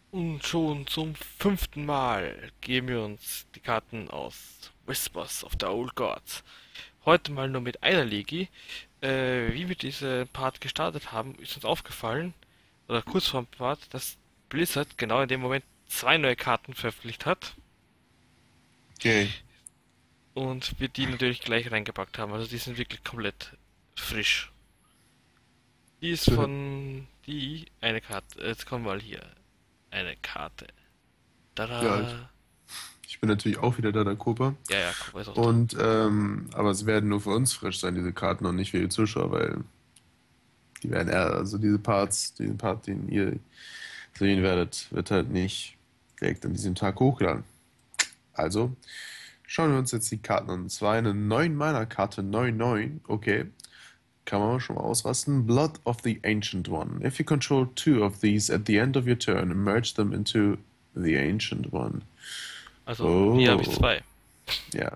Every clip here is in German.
Und schon zum fünften Mal geben wir uns die Karten aus Whispers of the Old Gods. Heute mal nur mit einer Legi. Wie wir diese Part gestartet haben, ist uns aufgefallen, oder kurz vor dem Part, dass Blizzard genau in dem Moment zwei neue Karten veröffentlicht hat Okay, und wir die natürlich gleich reingepackt haben. Also die sind wirklich komplett frisch. Die ist von eine Karte. Jetzt kommen wir mal hier. Eine Karte. ja, Tada! ich bin natürlich auch wieder da, der Kopa. Ja, ja, guck, ist auch da. Aber es werden nur für uns frisch sein, diese Karten, und nicht für die Zuschauer, weil die werden eher, also diesen Part, den ihr sehen werdet, wird halt nicht direkt an diesem Tag hochgeladen. Also, schauen wir uns jetzt die Karten an. Und zwar eine 9-Mana-Karte, 9/9. Okay, kann man schon mal ausrasten. Blood of the Ancient One. If you control two of these at the end of your turn, merge them into the Ancient One. Also, hier habe ich Oh, zwei. ja.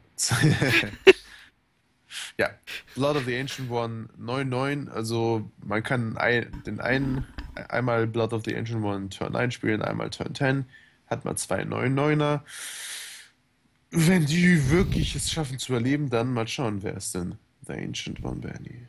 Ja, Blood of the Ancient One 9/9. Also man kann einmal Blood of the Ancient One Turn 9 spielen, einmal Turn 10. Hat man zwei 9/9er. Wenn die wirklich es schaffen zu überleben, dann mal schauen, wer ist denn The Ancient One, Bernie?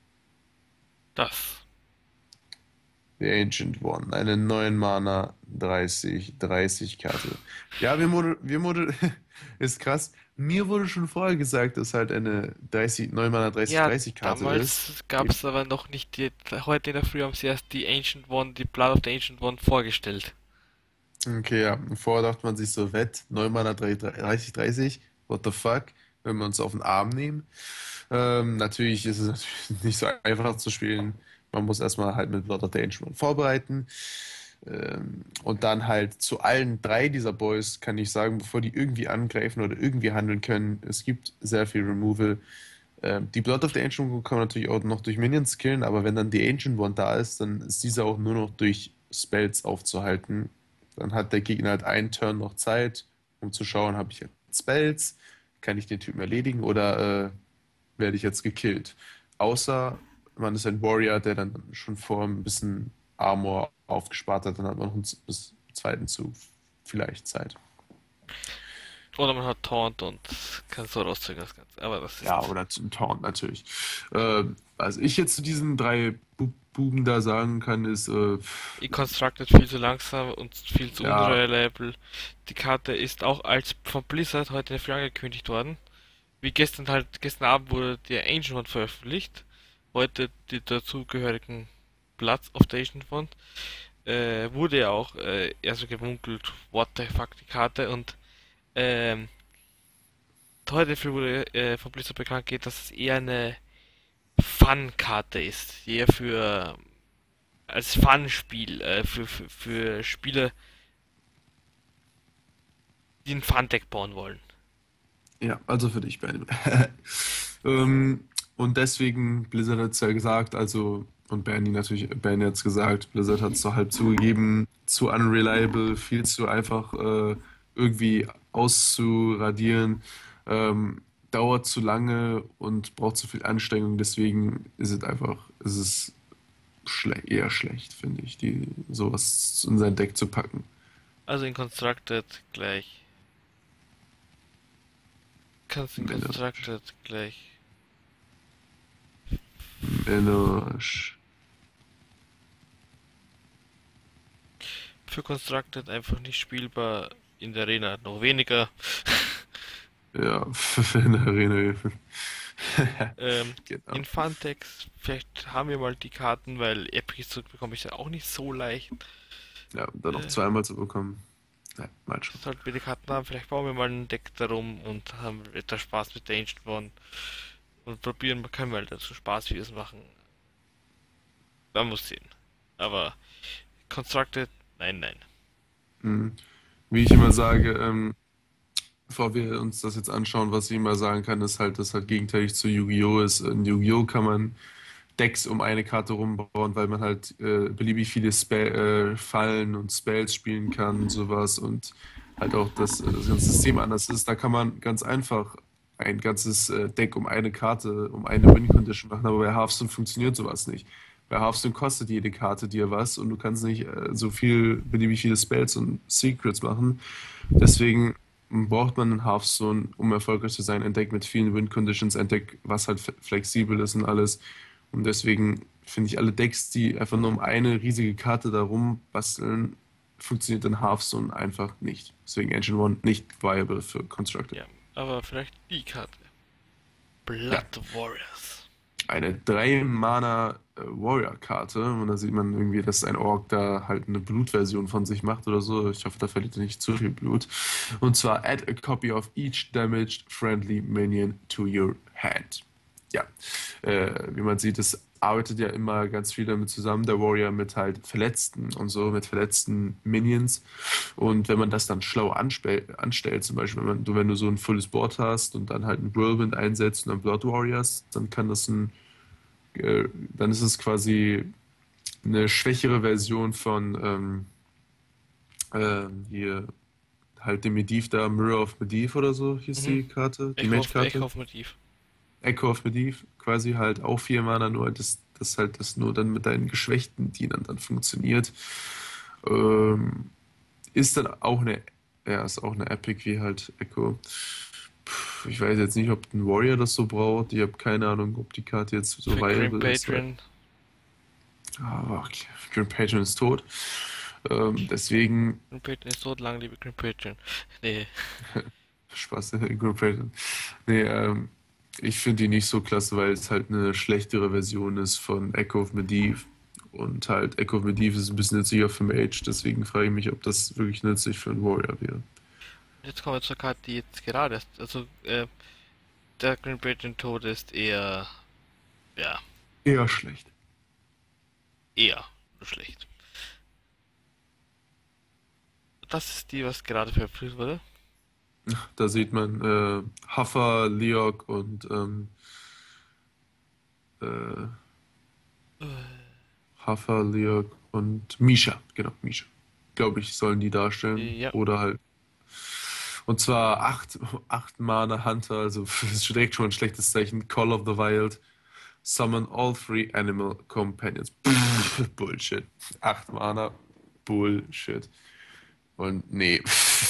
Das. The Ancient One. Eine 9 Mana 30 Karte. Ja, ist krass. Mir wurde schon vorher gesagt, dass halt eine 9 Mana Ja, 30 Karte ist. damals gab es aber noch nicht die. Heute in der Früh haben sie erst die Ancient One, die Blood of the Ancient One vorgestellt. Okay, ja. Vorher dachte man sich so, Wett, 9 Mana 30, what the fuck, wenn wir uns auf den Arm nehmen. Natürlich ist es natürlich nicht so einfach zu spielen. Man muss erstmal halt mit Blood of the Ancient One vorbereiten. Und dann halt zu allen drei dieser Boys kann ich sagen, bevor die irgendwie angreifen oder irgendwie handeln können, es gibt sehr viel Removal. Die Blood of the Ancient One kann man natürlich auch noch durch Minions killen, aber wenn dann die Ancient One da ist, dann ist dieser auch nur noch durch Spells aufzuhalten. Dann hat der Gegner halt einen Turn noch Zeit, um zu schauen, habe ich jetzt Spells, kann ich den Typen erledigen oder werde ich jetzt gekillt. Außer man ist ein Warrior, der dann schon vor ein bisschen Armor aufgespart hat, dann hat man noch bis zweiten Zug vielleicht Zeit. Oder man hat Taunt und kann so rauszögern das Ganze. Aber das Ja, ist. oder zum Taunt natürlich. Was ich jetzt zu diesen drei Buben da sagen kann, ist, E-Constructed viel zu langsam und viel zu ja, unreliable. Die Karte ist auch als von Blizzard heute in der Früh angekündigt worden. Wie gestern Abend wurde der Ancient One veröffentlicht. Heute die dazugehörigen Bloods of the Ancient One. Wurde ja auch eher so gemunkelt, what the fuck, die Karte. Und ähm, heute früh wurde von Blizzard bekannt gegeben, dass es eher eine Fun-Karte ist. Die eher für als Fun-Spiel, für Spieler, die ein Fun-Deck bauen wollen. ja, also für dich, Ben. Und deswegen, Blizzard hat es ja gesagt, also, und Bernie natürlich, Bernie hat es gesagt, Blizzard hat es so halb zugegeben, zu unreliable, viel zu einfach irgendwie auszuradieren, dauert zu lange und braucht zu viel Anstrengung, deswegen ist es eher schlecht, finde ich, sowas in sein Deck zu packen. Also in Constructed gleich. Kannst in Mensch, Constructed gleich. Mensch. Für Constructed einfach nicht spielbar. In der Arena noch weniger. Ja, in der Arena. In Genau. Funtex, vielleicht haben wir mal die Karten, weil Epics zurückbekomme ich ja auch nicht so leicht. Ja, dann noch Äh, zweimal zu bekommen. Ja, mal schon. Sollten wir die Karten haben, vielleicht bauen wir mal ein Deck darum und haben etwas Spaß mit der Ancient One. Und probieren, können wir halt dazu Spaß-Videos machen. Man muss sehen. Aber Constructed, nein, nein. Mhm. Wie ich immer sage, bevor wir uns das jetzt anschauen, was ich immer sagen kann, ist halt, dass halt gegenteilig zu Yu-Gi-Oh! Ist. In Yu-Gi-Oh! Kann man Decks um eine Karte rumbauen, weil man halt beliebig viele Fallen und Spells spielen kann und sowas und halt auch das ganze System anders ist. Da kann man ganz einfach ein ganzes Deck um eine Karte, um eine Win-Condition machen, aber bei Hearthstone funktioniert sowas nicht. Bei Hearthstone kostet jede Karte dir was und du kannst nicht so viel, beliebig viele Spells und Secrets machen. Deswegen braucht man in Hearthstone, um erfolgreich zu sein, ein Deck mit vielen Win-Conditions, ein Deck, was halt flexibel ist und alles. Und deswegen finde ich alle Decks, die einfach nur um eine riesige Karte darum basteln, funktioniert in Hearthstone einfach nicht. Deswegen Ancient One nicht viable für Constructed. Ja, aber vielleicht die Karte. Ja, Blood Warriors. eine 3-Mana Warrior-Karte. Und da sieht man irgendwie, dass ein Ork da halt eine Blutversion von sich macht oder so. Ich hoffe, da verliert er nicht zu viel Blut. Und zwar add a copy of each damaged friendly minion to your hand. Ja, wie man sieht, es arbeitet ja immer ganz viel damit zusammen, der Warrior mit halt Verletzten und so, mit verletzten Minions. Und wenn man das dann schlau anstellt, zum Beispiel, wenn du so ein volles Board hast und dann halt einen Whirlwind einsetzt und dann Blood Warriors, dann kann das dann ist es quasi eine schwächere Version von hier halt dem Medivh da, Mirror of Medivh oder so hieß Mhm. die Karte, die Mage-Karte. Echo auf Motiv. Echo of Medivh, quasi halt auch 4 Mana, nur das halt das nur dann mit deinen geschwächten Dienern dann funktioniert. Ähm, ist dann auch ja, ist auch eine Epic wie halt Echo. Ich weiß jetzt nicht, ob ein Warrior das so braucht. Ich habe keine Ahnung, ob die Karte jetzt so Für Grim viable ist, weil Patron. okay, Grim Patron ist tot. Deswegen Grim Patron ist tot, lang liebe Grim Patron. Nee, Spaß, Grim Patron. Nee, ich finde die nicht so klasse, weil es halt eine schlechtere Version ist von Echo of Medivh. Und halt Echo of Medivh ist ein bisschen nützlicher für Mage, deswegen frage ich mich, ob das wirklich nützlich für einen Warrior wäre. jetzt kommen wir zur Karte, die jetzt gerade ist. Also, der Grim Patron tot ist eher, ja, Eher schlecht. eher schlecht. Das ist die, was gerade verfrüht wurde. Da sieht man Huffer, Leok und äh, Huffer, Leok und Misha. Genau, Misha. Glaube ich, sollen die darstellen. Ja, Oder halt. Und zwar acht Mana Hunter, also das ist direkt schon ein schlechtes Zeichen. Call of the Wild. Summon all three animal companions. Bullshit. 8 Mana. Bullshit. Und nee.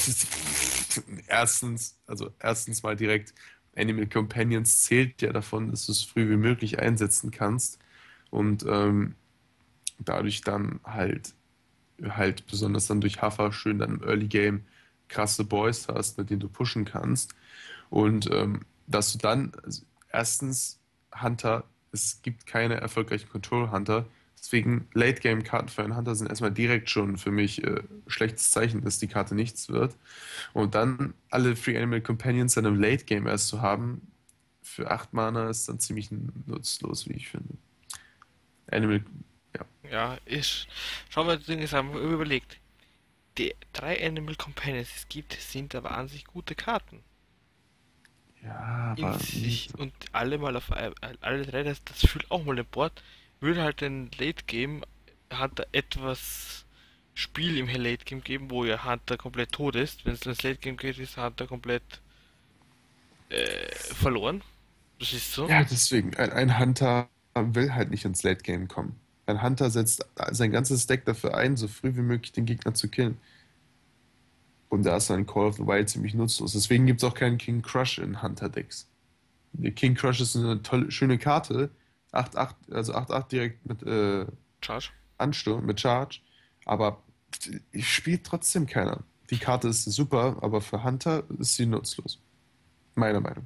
Erstens mal direkt, Animal Companions zählt ja davon, dass du es früh wie möglich einsetzen kannst. Und dadurch dann halt besonders dann durch Huffer schön dann im Early Game krasse Boys hast, mit denen du pushen kannst. Und dass du dann, also erstens, Hunter, es gibt keine erfolgreichen Control-Hunter. Deswegen Late-Game-Karten für einen Hunter sind erstmal direkt schon für mich schlechtes Zeichen, dass die Karte nichts wird. Und dann alle Free Animal Companions dann im Late-Game erst zu haben, für 8 Mana ist dann ziemlich nutzlos, wie ich finde. Animal, ja. ja, ist. Schauen wir, das Ding ist, haben wir überlegt. Die drei Animal Companions, die es gibt, sind aber an sich gute Karten. Ja, In aber sich und alle mal auf alle drei, das fühlt auch mal den Board. Würde halt den Late Game Hunter etwas Spiel im Late Game geben, wo ja Hunter komplett tot ist. Wenn es ins Late Game geht, ist Hunter komplett verloren. Das ist so. ja, deswegen, ein Hunter will halt nicht ins Late Game kommen. Ein Hunter setzt sein ganzes Deck dafür ein, so früh wie möglich den Gegner zu killen. Und da ist dann Call of the Wild ziemlich nutzlos. Deswegen gibt es auch keinen King Crush in Hunter-Decks. Der King Crush ist eine tolle, schöne Karte. 8-8, also 8-8 direkt mit Charge. Ansturm, mit Charge. Aber spielt trotzdem keiner. Die Karte ist super, aber für Hunter ist sie nutzlos. Meiner Meinung.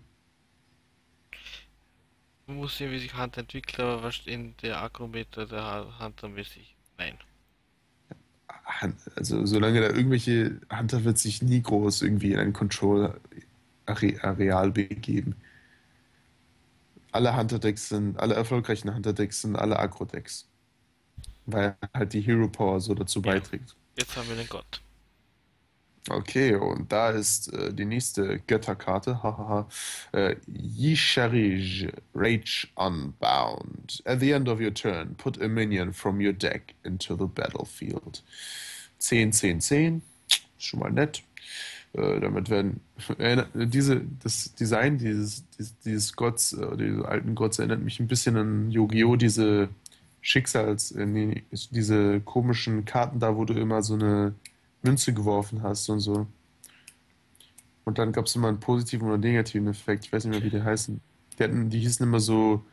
Man muss sehen, wie sich Hunter entwickelt, aber was in der Agrometer der Hunter mäßig. Nein. Also solange da irgendwelche Hunter wird sich nie groß irgendwie in ein Control-Areal begeben. Alle erfolgreichen Hunter-Decks sind alle Agro-Decks, weil halt die Hero Power so dazu Ja. beiträgt. Jetzt haben wir den Gott. Okay, und da ist die nächste Götterkarte, hahaha, Yisharij, Rage Unbound. At the end of your turn, put a minion from your deck into the battlefield. 10, 10, 10, ist schon mal nett. Damit werden das Design dieses Gotts, diese alten Gotts erinnert mich ein bisschen an Yu-Gi-Oh! Diese Nee, diese komischen Karten da, wo du immer so eine Münze geworfen hast und so. Und dann gab es immer einen positiven oder negativen Effekt. Ich weiß nicht mehr, wie die heißen. Die hießen immer so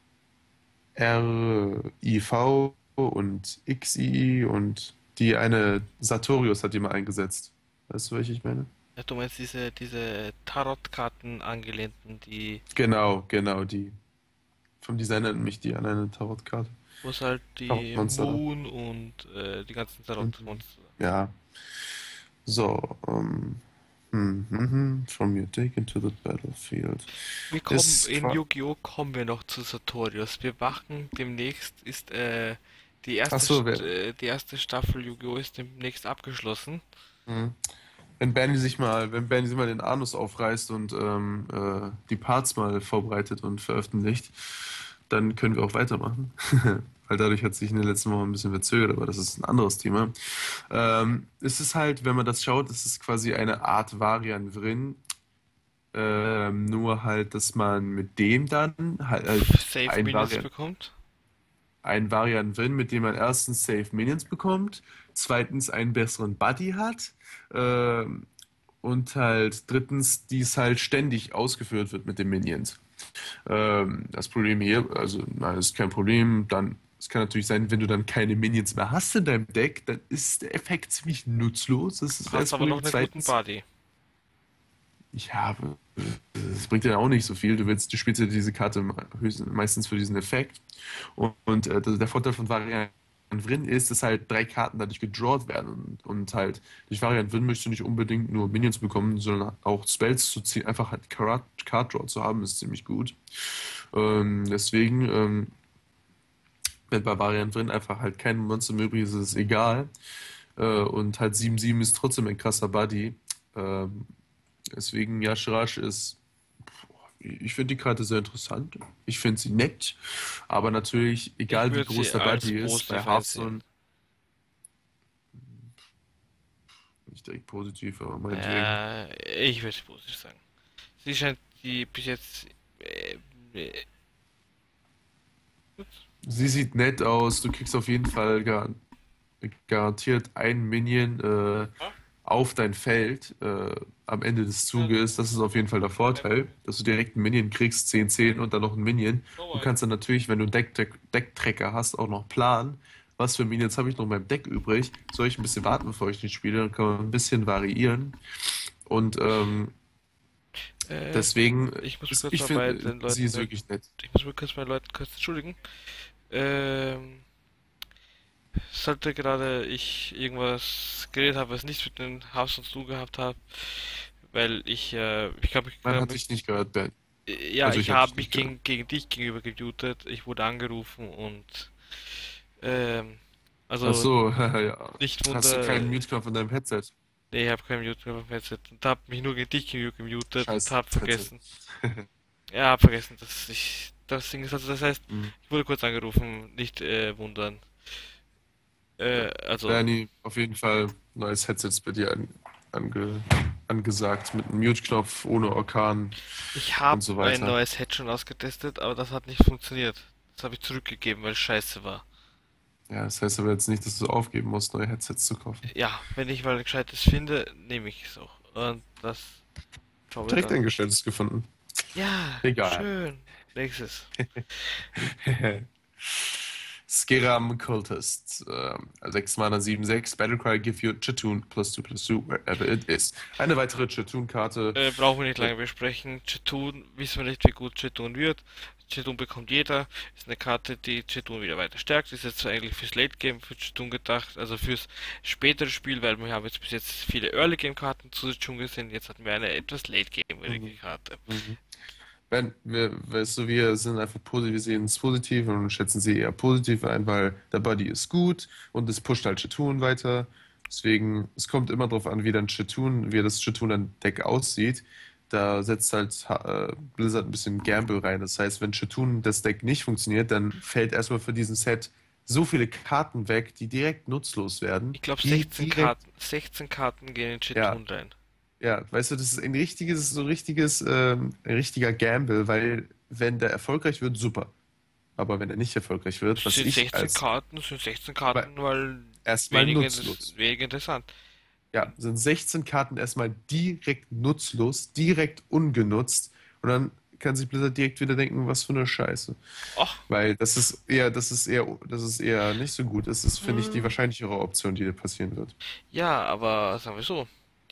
RIV und XI und die eine Sartorius hat die mal eingesetzt. Weißt du, welche ich meine? Ja, du meinst diese Tarotkarten angelehnten, die, Genau, die. Vom Design erinnert mich die an eine Tarotkarte. wo es halt die Tarotmonster da. Moon und die ganzen Mhm. Tarotmonster. Ja, so. From your deck into the battlefield. Wir kommen Ist in quasi. Yu-Gi-Oh! Kommen wir noch zu Sartorius. Wir wachen demnächst ist Achso, die erste Staffel Yu-Gi-Oh! Ist demnächst abgeschlossen. hm. Wenn Bernie sich mal den Anus aufreißt und die Parts mal vorbereitet und veröffentlicht, dann können wir auch weitermachen. Weil dadurch hat sich in den letzten Wochen ein bisschen verzögert, aber das ist ein anderes Thema. Es ist halt, wenn man das schaut, es ist quasi eine Art Varian Vrin, nur halt, dass man mit dem dann halt Save Minions bekommt. ein Variant Win, mit dem man erstens Safe Minions bekommt, zweitens einen besseren Buddy hat und halt drittens dies halt ständig ausgeführt wird mit den Minions. Das Problem hier, also nein, das ist kein Problem, dann es kann natürlich sein, wenn du dann keine Minions mehr hast in deinem Deck, dann ist der Effekt ziemlich nutzlos. Das ist Du das hast erste aber noch Problem. einen guten Zweitens, Buddy. ich habe, das bringt dir auch nicht so viel. Du spielst ja diese Karte meistens für diesen Effekt. Der Vorteil von Variant Wrin ist, dass halt drei Karten dadurch gedrawt werden. Und halt durch Variant Wrin möchtest du nicht unbedingt nur Minions bekommen, sondern auch Spells zu ziehen. Einfach halt Card Draw zu haben, ist ziemlich gut. Deswegen, wenn bei Variant Wrin einfach halt kein Monster mehr übrig ist, ist es egal. Und halt 7-7 ist trotzdem ein krasser Buddy. Ähm, Deswegen Yashirash ist, ich finde die Karte sehr interessant. Ich finde sie nett, aber natürlich, Ich egal wie würde sie groß der als Buddy ist, bei positiv einsehen. Hearthstone nicht direkt positiv, aber meinetwegen. Ich würde positiv sagen. Sie scheint die bis jetzt. Äh, äh, Sie sieht nett aus. Du kriegst auf jeden Fall garantiert einen Minion auf dein Feld am Ende des Zuges. Das ist auf jeden Fall der Vorteil, dass du direkt einen Minion kriegst, 10-10 und dann noch einen Minion. Du kannst dann natürlich, wenn du einen Decktracker hast, auch noch planen. Was für Minions habe ich noch in meinem Deck übrig? Soll ich ein bisschen warten, bevor ich den spiele? Dann kann man ein bisschen variieren. Und äh, deswegen, ich muss mich kurz ich mal bei finde, den sie ist Leuten. wirklich nett. Ich muss mich kurz bei den Leuten kurz entschuldigen. Ähm, Sollte gerade ich irgendwas geredet habe, was nichts mit dem Haus und zu gehabt habe, weil ich glaube, Man hat dich nicht gehört, Ben. ja, Also ich ich habe habe dich mich nicht gehört. gegen dich gegenüber gemutet. Ich wurde angerufen und ähm, Ach also so, ja. nicht Hast du Wunder, keinen Mute-Knopf in deinem Headset? nee, ich habe kein Mute auf dem Headset und habe mich nur gegen dich gegenüber gemutet und Scheiß habe Headset. vergessen. Ja, hab vergessen, dass ich das Ding ist. Also das heißt, Hm, ich wurde kurz angerufen, nicht wundern. ja. Also Bernie, auf jeden Fall neues Headset ist bei dir ange angesagt mit einem Mute-Knopf, ohne Orkan ich und habe so ein weiter. neues Head schon ausgetestet, aber das hat nicht funktioniert. Das habe ich zurückgegeben, weil es scheiße war. Ja, das heißt aber jetzt nicht, dass du aufgeben musst, neue Headsets zu kaufen. Ja, wenn ich mal ein gescheites finde, nehme ich es auch. Und das schauen wir Direkt dann. ein gestelltes gefunden. Ja, Egal. schön. Nächstes. Skiram Cultist. 6 Mana 7/6. Battlecry give you Chatoon +2/+2 wherever it is. Eine weitere Chatoon-Karte. Brauchen wir nicht Äh, lange besprechen. Chitun, wissen wir nicht, wie gut Chitun wird. Chitun bekommt jeder. Ist eine Karte, die Chitun wieder weiter stärkt. Ist jetzt eigentlich fürs Late Game für Chitun gedacht, also fürs spätere Spiel, weil wir haben jetzt bis jetzt viele Early Game Karten zu Chitun gesehen. Jetzt hatten wir eine etwas Late Game mhm. Karte. Mhm. Weißt du, wir sind einfach positiv, wir sehen es positiv und schätzen sie eher positiv ein, weil der Buddy ist gut und es pusht halt Chatoon weiter. Deswegen, es kommt immer darauf an, wie das Chatoon-Deck aussieht. Da setzt halt Blizzard ein bisschen Gamble rein. Das heißt, wenn Chatoon das Deck nicht funktioniert, dann fällt erstmal für diesen Set so viele Karten weg, die direkt nutzlos werden, Ich glaube die 16 direkt, Karten. 16 Karten gehen in ja, Chitun rein. ja, weißt du, das ist ein richtiger Gamble, weil wenn der erfolgreich wird, super. aber wenn er nicht erfolgreich wird, Das was sind ich 16 als Karten, das sind 16 aber Karten, weil erstmal nutzlos. weniger interessant. Ja, sind 16 Karten erstmal direkt nutzlos, direkt ungenutzt und dann kann sich Blizzard direkt wieder denken, was für eine Scheiße. Ach, Weil das ist eher nicht so gut. Das ist, finde ich, die hm, wahrscheinlichere Option, die dir passieren wird. ja, aber sagen wir so,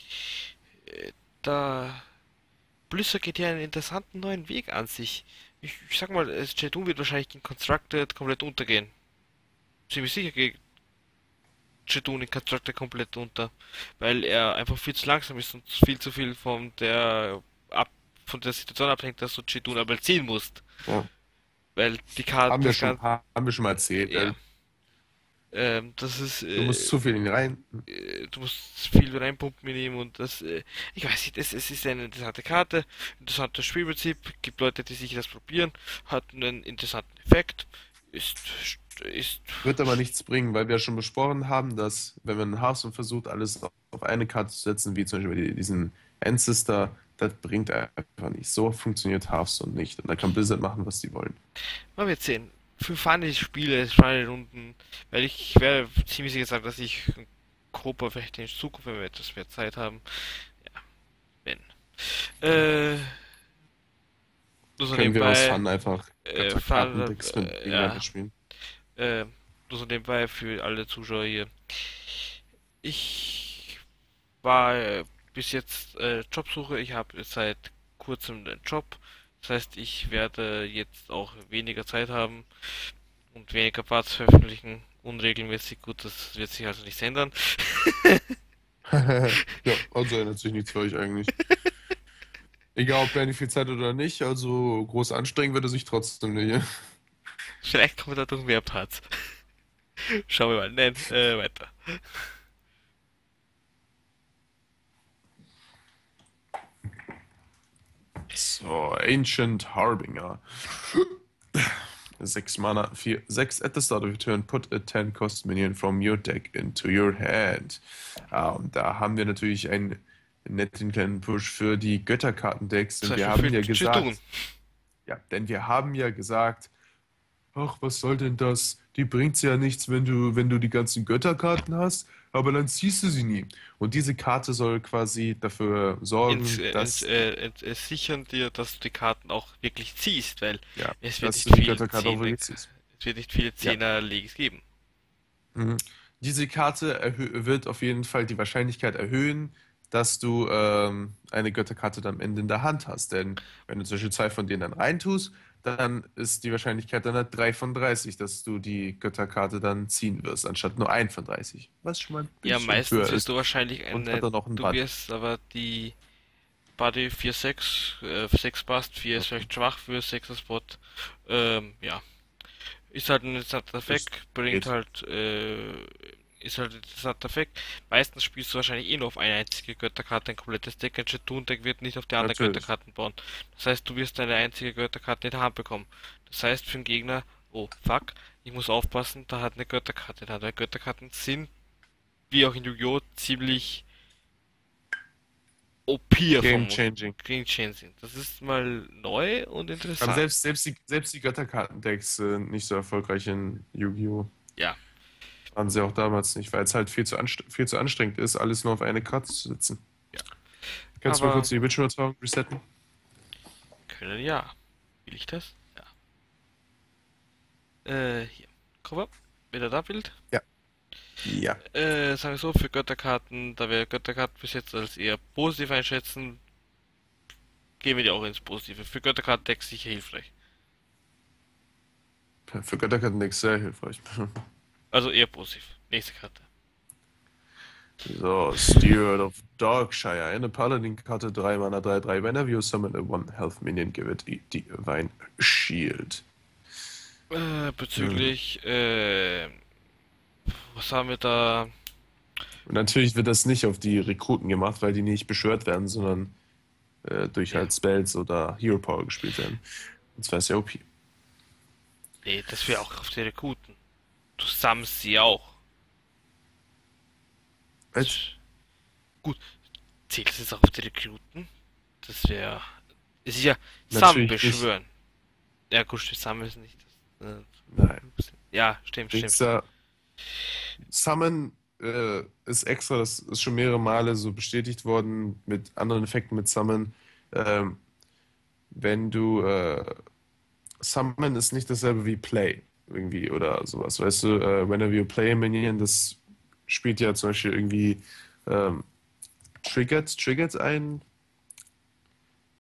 da Blizzard geht ja einen interessanten neuen Weg an sich. Ich sag mal, J2 wird wahrscheinlich in Constructed komplett untergehen. Ziemlich sicher geht J2 in Constructed komplett unter, weil er einfach viel zu langsam ist und viel zu viel von der Situation abhängt, dass du J2 aber ziehen musst. Ja. Weil die Karte, das Ganze, Haben wir schon mal erzählt. ja, das ist, Du musst zu viel in ihn rein. du musst viel reinpumpen in ihm und ich weiß nicht, es ist eine interessante Karte, interessantes Spielprinzip, gibt Leute, die sich das probieren, hat einen interessanten Effekt, ist, ist, Wird aber nichts bringen, weil wir ja schon besprochen haben, dass, wenn man Hearthstone versucht, alles auf eine Karte zu setzen, wie zum Beispiel diesen Ancestor, das bringt einfach nicht. So funktioniert Hearthstone nicht. Und da kann Blizzard machen, was die wollen. mal wird sehen. Für Funny Spiele, Funny Runden, weil ich werde ziemlich sicher sagen, dass ich Copa vielleicht in Zukunft, wenn wir etwas mehr Zeit haben, ja, wenn. Äh, nur so Können wir aus nebenbei, Fun einfach Kartendecks gegeneinander ja, spielen. äh, nur so nebenbei für alle Zuschauer hier. Ich war bis jetzt Jobsuche. Ich habe seit kurzem einen Job. Das heißt, ich werde jetzt auch weniger Zeit haben und weniger Parts veröffentlichen. Unregelmäßig, gut, das wird sich also nicht ändern. Ja, also ändert sich nichts für euch eigentlich. Egal, ob Benny viel Zeit hat oder nicht, also groß anstrengen wird er sich trotzdem nicht. Vielleicht kommen dadurch mehr Parts. Schauen wir mal. Nein, weiter. So, Ancient Harbinger. 6 Mana, 4, 6 at the start of your turn, put a 10 cost minion from your deck into your hand. Und da haben wir natürlich einen netten kleinen Push für die Götterkartendecks. Zum Und wir Beispiel haben für ja Chitun. gesagt, ja, denn wir haben ja gesagt, ach, was soll denn das? Die bringt's ja nichts, wenn du die ganzen Götterkarten hast, aber dann ziehst du sie nie. Und diese Karte soll quasi dafür sorgen, dass, Sichern dir, dass du die Karten auch wirklich ziehst, weil ja, es wird dass nicht du die viel Götterkarte auch wirklich ziehst. Es wird nicht viele Ja. Zehner-Legs geben. Mhm. Diese Karte wird auf jeden Fall die Wahrscheinlichkeit erhöhen, dass du eine Götterkarte dann am Ende in der Hand hast. Denn wenn du zum Beispiel zwei von denen dann reintust, dann ist die Wahrscheinlichkeit dann halt 3 von 30, dass du die Götterkarte dann ziehen wirst, anstatt nur 1 von 30. Was schon mal ein Ja, bisschen höher meistens wirst ist du wahrscheinlich und hat dann auch einen du Bud. wirst aber die Body 4-6, 6 passt, 4 ist Okay. vielleicht schwach für 6er Spot. Ja. Ist halt ein interessanter Das Effekt, bringt geht. halt, ist halt ein interessanter Effekt. Meistens spielst du wahrscheinlich eh nur auf eine einzige Götterkarte ein komplettes Deck. Ein Chatun-Deck wird nicht auf die anderen Natürlich. Götterkarten bauen. Das heißt, du wirst eine einzige Götterkarte in der Hand bekommen. Das heißt für den Gegner, oh fuck, ich muss aufpassen, da hat eine Götterkarte in der Hand. Weil Götterkarten sind, wie auch in Yu-Gi-Oh!, ziemlich OP Game vom changing. Green Chain sind. Das ist mal neu und Aber interessant. selbst die Götterkartendecks sind nicht so erfolgreich in Yu-Gi-Oh! Ja, Waren sie auch damals nicht, weil es halt viel zu anstrengend ist, alles nur auf eine Karte zu setzen. ja. Kannst du mal Aber kurz die Bildschirmübertragung resetten? können ja. Will ich das? Ja. Hier. Cover. Wieder da Bild. Ja. Ja. Sagen wir so, für Götterkarten, da wir Götterkarten bis jetzt als eher positiv einschätzen, gehen wir die auch ins Positive. Für Götterkarten-Decks sicher hilfreich. Für Götterkartendecks sehr hilfreich. Also eher positiv. Nächste Karte. So, Steward of Darkshire. Eine Paladin-Karte, 3 Mana, 3/3. Whenever you summon a One Health Minion, give it a Divine Shield. Hm. Bezüglich, was haben wir da? Und natürlich wird das nicht auf die Rekruten gemacht, weil die nicht beschwört werden, sondern durch Ja. halt Spells oder Hero Power gespielt werden. Und zwar ist ja OP. Nee, das wäre auch auf die Rekruten. Du sammelst sie auch. Was? Gut, zählt es jetzt auch auf die Rekruten? Das wäre. Es ist ja Sam Natürlich nicht. beschwören. Ja, gut, Sam ist nicht. Nein. Ja, stimmt, stimmt, Dings stimmt. da, Summon ist extra, das ist schon mehrere Male so bestätigt worden mit anderen Effekten mit Summon. Ähm, wenn du Summon ist nicht dasselbe wie Play irgendwie oder sowas. Weißt du, whenever you play a Minion, das spielt ja zum Beispiel irgendwie ähm, triggert ein.